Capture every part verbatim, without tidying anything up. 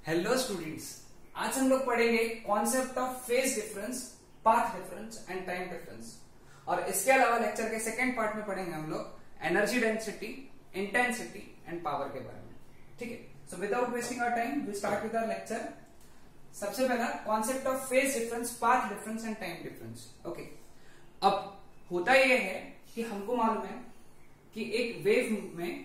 Hello students, आज हम लोग पढ़ेंगे concept of phase difference, path difference and time difference. और इसके अलावा लेक्चर के सेकंड पार्ट में पढ़ेंगे हम लोग energy density, intensity and power के बारे में। ठीक है, so without wasting our time we start with our lecture. सबसे पहला concept of phase difference, path difference and time difference. Okay, अब होता यह है कि हमको मालूम है कि एक वेव में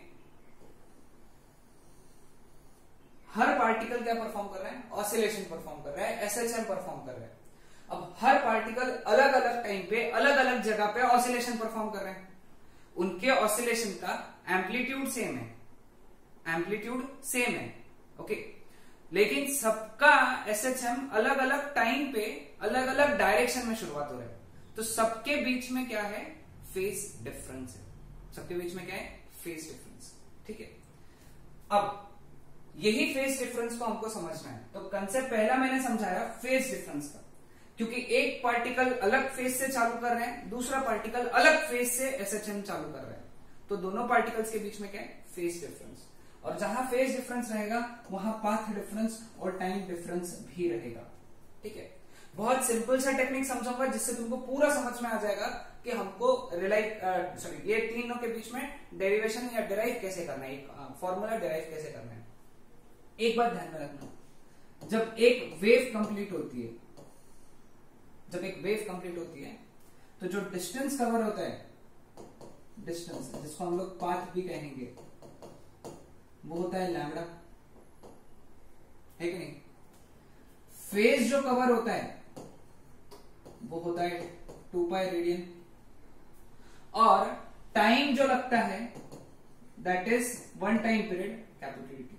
हर पार्टिकल क्या परफॉर्म कर रहा है, ऑसिलेशन परफॉर्म कर रहा है, एसएचएम परफॉर्म कर रहा है। अब हर पार्टिकल अलग अलग टाइम पे अलग अलग जगह पे ऑसिलेशन परफॉर्म कर रहे हैं। उनके ऑसिलेशन का एम्पलीट्यूड सेम है, एम्पलीट्यूड सेम है। ओके, लेकिन सबका एसएचएम अलग अलग टाइम पे अलग अलग डायरेक्शन में शुरुआत हो रहा है। तो सबके बीच में क्या है, फेज डिफरेंस है। सबके बीच में क्या है, फेज डिफरेंस। ठीक है, अब यही फेज डिफरेंस को हमको समझना है। तो कंसेप्ट पहला मैंने समझाया फेज डिफरेंस का, क्योंकि एक पार्टिकल अलग फेज से चालू कर रहे हैं, दूसरा पार्टिकल अलग फेज से एसएचएम चालू कर रहे हैं। तो दोनों पार्टिकल्स के बीच में क्या है, फेज डिफरेंस। और जहां फेज डिफरेंस रहेगा वहां पाथ डिफरेंस और टाइम डिफरेंस भी रहेगा। ठीक है, बहुत सिंपल सा टेक्निक समझाऊंगा जिससे तुमको पूरा समझ में आ जाएगा कि हमको रिलाइव सॉरी ये तीनों के बीच में डेरिवेशन या डिराइव कैसे करना है, एक फॉर्मूला डिराइव कैसे करना है। एक बात ध्यान में रखना, जब एक वेव कंप्लीट होती है जब एक वेव कंप्लीट होती है तो जो डिस्टेंस कवर होता है, डिस्टेंस जिसको हम लोग पाथ भी कहेंगे, वो होता है लैम्बडा, है कि नहीं। फेज जो कवर होता है वो होता है टू पाई रेडियन, और टाइम जो लगता है that is one time period, capital T.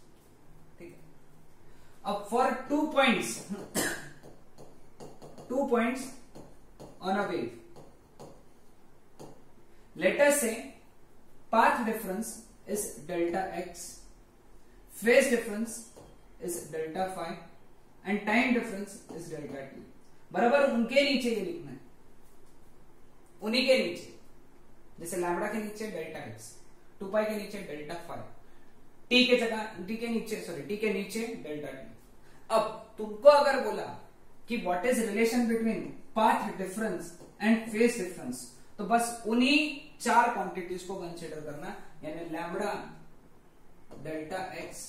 अब for two points two points on a wave, let us say path difference is delta X, phase difference is delta phi and time difference is delta T. बराबर उनके नीचे ये लिखना है, उन्हीं के नीचे, जैसे लैम्बडा के नीचे डेल्टा एक्स, टू पाई के नीचे डेल्टा फाइव, टी के जगह टी के नीचे सॉरी टी के नीचे डेल्टा टी। अब तुमको अगर बोला कि what is relation between path difference and phase difference, तो बस उन्हीं चार क्वांटिटीज को कंसीडर करना, यानी lambda, delta X,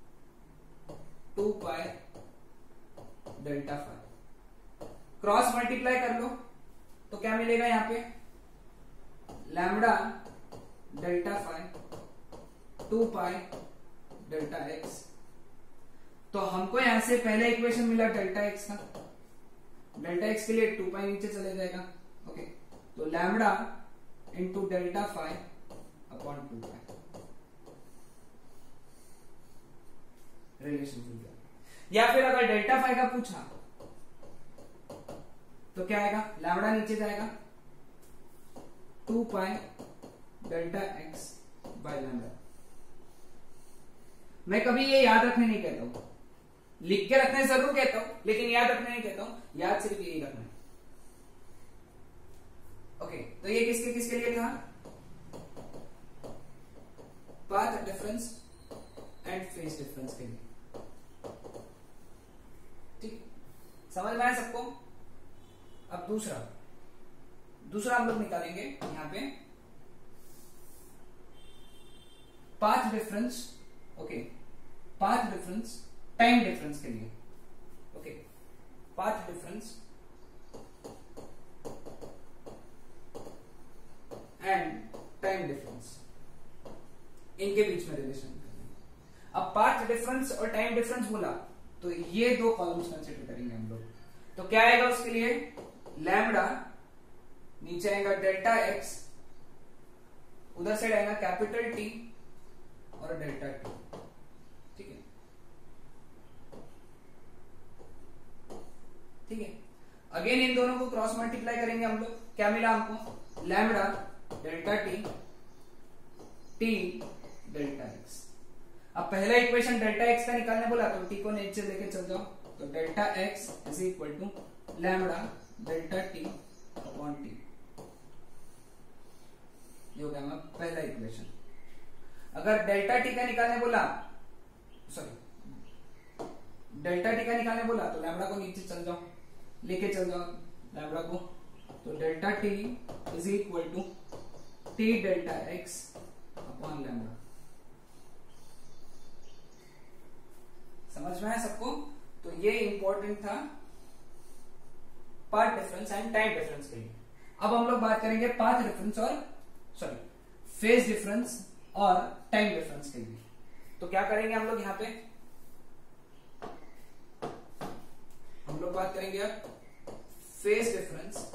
two pi, delta phi. Cross multiply कर लो तो क्या मिलेगा यहां पे, lambda, delta phi, two pi, delta X. तो हमको यहां से पहला इक्वेशन मिला डेल्टा एक्स का, डेल्टा एक्स के लिए टू पाई नीचे चले जाएगा। ओके, तो lambda into delta five upon two pi, relation मिल गया। या फिर अगर डेल्टा फाइव का पूछा तो क्या आएगा, लैम्बडा नीचे जाएगा, two pi delta X by lambda. मैं कभी ये याद रखने नहीं कहता हूं, लिख के रखने जरूर कहता हूं, लेकिन याद रखने नहीं कहता हूं, याद सिर्फ यही रखना है। ओके, तो ये किसके किसके लिए था, path difference and phase difference के लिए। ठीक, समझ में आया सबको। अब दूसरा दूसरा हम लोग निकालेंगे यहां पे path difference. Okay, path difference time difference के लिए। Okay, path difference and time difference, इनके बीच में रिलेशन करेंगे। अब पाथ डिफरेंस और टाइम डिफरेंस बोला तो ये दो कॉलम्स कंसीडर करेंगे हम लोग। तो क्या आएगा उसके लिए, लैम्बडा, नीचे आएगा डेल्टा एक्स, उधर साइड आएगा कैपिटल टी और डेल्टा टी। ठीक है, ठीक है। अगेन इन दोनों को क्रॉस मल्टीप्लाई करेंगे हम लोग, क्या मिला हमको, lambda delta T, T delta X. अब पहला इक्वेशन डेल्टा एक्स का निकालने बोला तो टी को नीचे लेके चल जाओ, तो delta X is equal to lambda delta T upon T. ये हो गया हमारा पहला इक्वेशन। अगर डेल्टा टी का निकालने बोला, सॉरी डेल्टा टी का निकालने बोला तो लैम्बडा को नीचे चल जाओ, लेके चल जाओ लैम्बडा को, तो delta T is equal to T delta X upon lambda. समझ में है सबको? तो ये इंपॉर्टेंट था path difference and time difference के लिए। अब हम लोग बात करेंगे पाथ डिफरेंस और सॉरी फेज डिफरेंस और टाइम डिफरेंस के लिए। तो क्या करेंगे हम लोग यहां पे, हम लोग बात करेंगे अब phase difference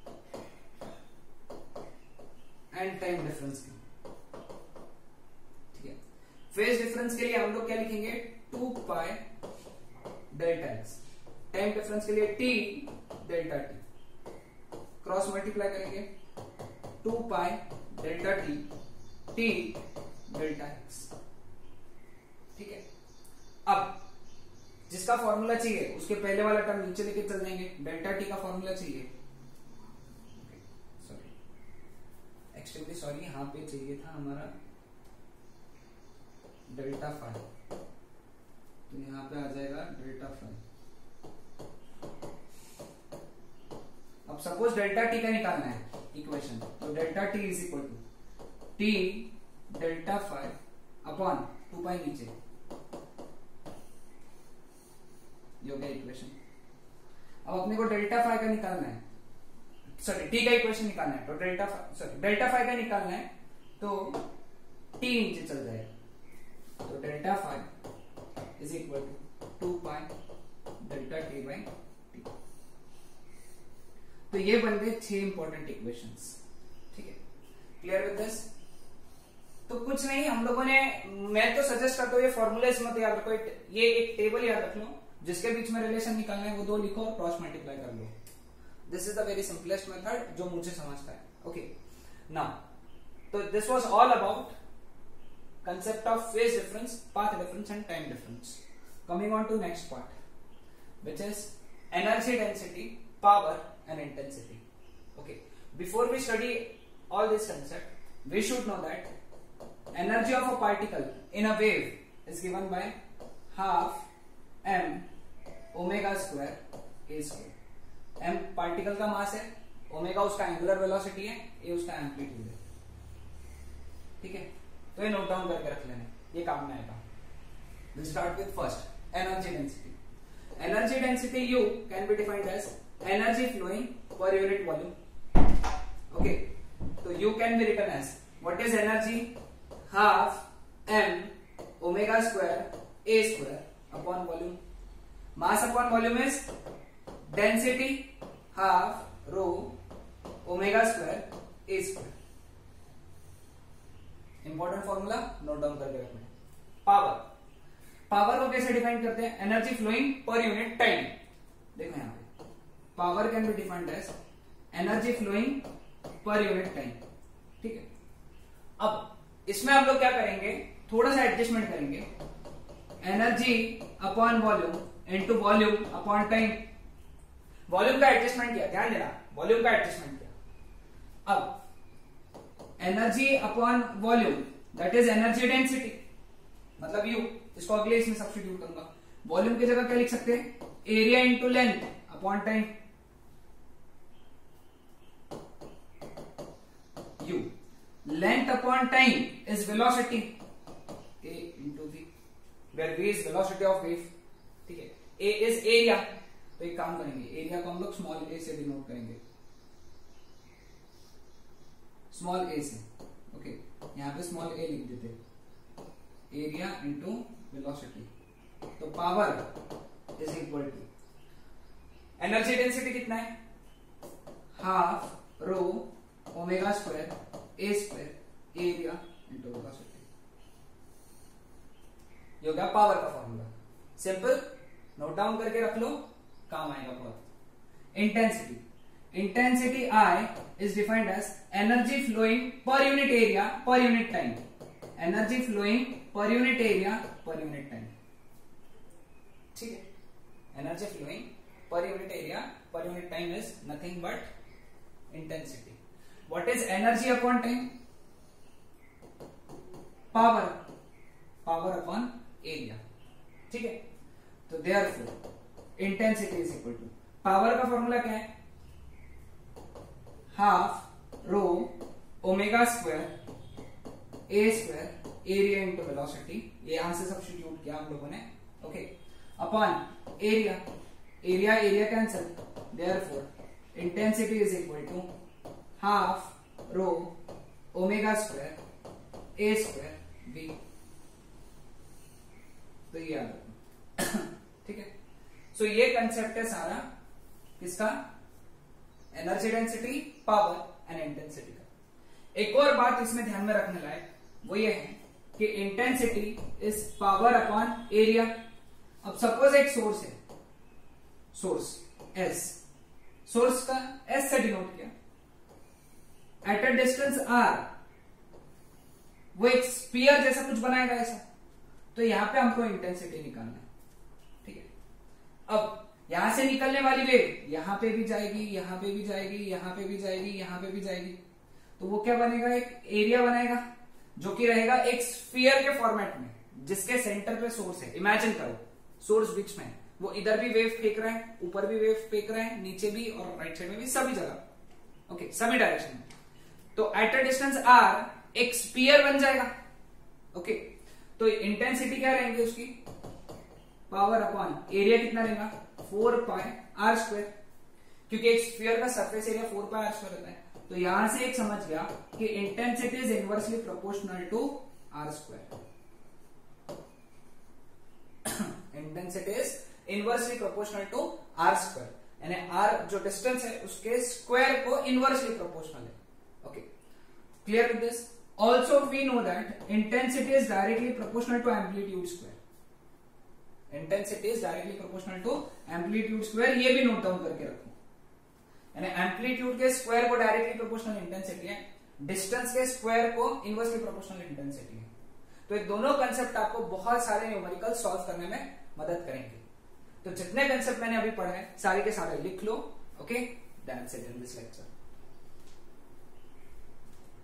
and time difference की। ठीक है, फेज डिफरेंस के लिए हम लोग क्या लिखेंगे, two pi delta x. Time difference के लिए t delta t, cross multiply करेंगे two pi delta T T delta x. ठीक है, अब जिसका फॉर्मूला चाहिए उसके पहले वाला टर्म नीचे लेके चल जाएंगे। डेल्टा टी का फॉर्मूला चाहिए, सॉरी एक्चुअली सॉरी यहां पे चाहिए था हमारा डेल्टा फाइव, तो यहां पे आ जाएगा डेल्टा फाइव। अब सपोज डेल्टा टी का निकालना है इक्वेशन, तो delta T is equal to T delta five upon two pi नीचे, ये हो गया इक्वेशन। अब अपने को डेल्टा फाइव का निकालना है, सॉरी टी का इक्वेशन निकालना है, तो डेल्टा सॉरी डेल्टा फाइव का निकालना है तो टी नीचे चल जाएगा, तो delta five is equal to two pi delta t by t. तो ये बन गए छह इंपॉर्टेंट इक्वेशंस। ठीक है, क्लियर विद दिस? तो कुछ नहीं, हम लोगों ने, मैं तो सजेस्ट करता हूँ ये फॉर्मूलेस मत याद रखो, ये एक टेबल याद रख लो, जिसके बीच में रिलेशन निकालना है वो दो लिखो और क्रॉस मल्टीप्लाई कर लो। This is the very simplest method जो मुझे समझता है। ओके, नाउ तो this was all about concept of phase difference, path difference and time difference. Coming on to next part, which is energy density, power and intensity. Okay, before we study all this concept, we should know that energy of a particle in a wave is given by half m omega square a square. m particle का मास है, omega उसका angular velocity है, a उसका amplitude है। ठीक है, तो ये नोट डाउन करके रख लेना, ये काम में आएगा। We'll start with first energy density. Energy density U can be defined as energy flowing per unit volume. Okay, so U can be written as what is energy, half m omega square a square upon volume. Mass upon volume is density half rho omega square a square. Important formula note down करके रखना है। Power, power को कैसे define करते हैं, energy flowing per unit time. देखो यहां पे power can be defined as energy flowing per unit time. ठीक है, अब इसमें हम लोग क्या करेंगे, थोड़ा सा एडजस्टमेंट करेंगे, energy upon volume into volume upon time. Volume का एडजस्टमेंट किया, ध्यान देना, वॉल्यूम का एडजस्टमेंट किया। अब energy upon volume that is energy density, मतलब यू, इसको अगले इसमें सब्स्टिट्यूट करूंगा। वॉल्यूम की जगह क्या लिख सकते हैं, area into length upon time. U, length upon time is velocity, a into v, where v is velocity of wave. ठीक है, ए इज एरिया, तो एक काम करेंगे, एरिया को हम लोग स्मॉल ए से डिनोट करेंगे, स्मॉल ए से। ओके, यहां पे स्मॉल ए लिख देते, एरिया इंटू वेलोसिटी। तो power is equal to energy density कितना है, half rho omega square a square area into velocity. ये हो गया पावर का फॉर्मूला, सिंपल, नोट डाउन करके रख लो, काम आएगा बहुत। Intensity, intensity I is defined as energy flowing per unit area per unit time. Energy flowing per unit area per unit time. ठीक है, energy flowing per unit area per unit time is nothing but intensity. What is energy upon time? Power, power upon area. ठीक है, तो therefore intensity is equal to, power का formula क्या है, half rho omega square a square area into velocity, ये यहां से substitute किया हम लोगों ने, okay, upon area, area area cancel, therefore intensity is equal to half rho omega square a square b. तो ये याद रखना, ठीक है। सो so, ये कंसेप्ट है सारा किसका, energy density, power and intensity का। एक और बात इसमें ध्यान में रखने लायक वो ये है कि intensity is power upon area. अब सपोज एक सोर्स है, सोर्स एस, सोर्स का एस से डिनोट किया, एट अ डिस्टेंस आर वो एक स्पीयर जैसा कुछ बनाएगा ऐसा, तो यहां पे हमको इंटेंसिटी निकालना है, ठीक है। अब यहां से निकलने वाली वेव यहां पे भी जाएगी, यहां पे भी जाएगी, यहां पे भी जाएगी, यहां पे भी जाएगी, तो वो क्या बनेगा, एक एरिया बनाएगा जो कि रहेगा एक स्फीयर के फॉर्मेट में, जिसके सेंटर पे सोर्स है। इमेजिन करो सोर्स बीच में, वो इधर भी वेव फेंक रहा है, ऊपर भी वेव फेंक रहा है, नीचे भी और राइट साइड में भी, सभी जगह, ओके, सभी डायरेक्शन में। तो एट अ डिस्टेंस आर एक स्फीयर बन जाएगा, ओके। तो इंटेंसिटी क्या रहेंगे उसकी, पावर अपॉन एरिया कितना रहेगा, फोर पाई आर स्क्वायर, क्योंकि एक स्फीयर का surface area four pi r square होता है। तो यहां से एक समझ गया कि intensity is inversely proportional to r square, intensity is inversely proportional to r square, यानी आर जो डिस्टेंस है उसके स्क्वायर को इनवर्सली प्रोपोर्शनल है, okay. Clear with this? Also we know that intensity is directly proportional to amplitude square, intensity is directly proportional to amplitude square, ये भी note down करके रखो, यानी एम्पलीट्यूड के स्क्वायर को डायरेक्टली प्रोपोर्शनल इंटेंसिटी है, distance के स्क्वायर को इनवर्सली प्रोपोर्शनल इंटेंसिटी है। तो ये दोनों कंसेप्ट आपको बहुत सारे न्यूमेरिकल सॉल्व करने में मदद करेंगे। तो जितने कंसेप्ट मैंने अभी पढ़े हैं सारे के सारे लिख लो, okay, that's it in this lecture.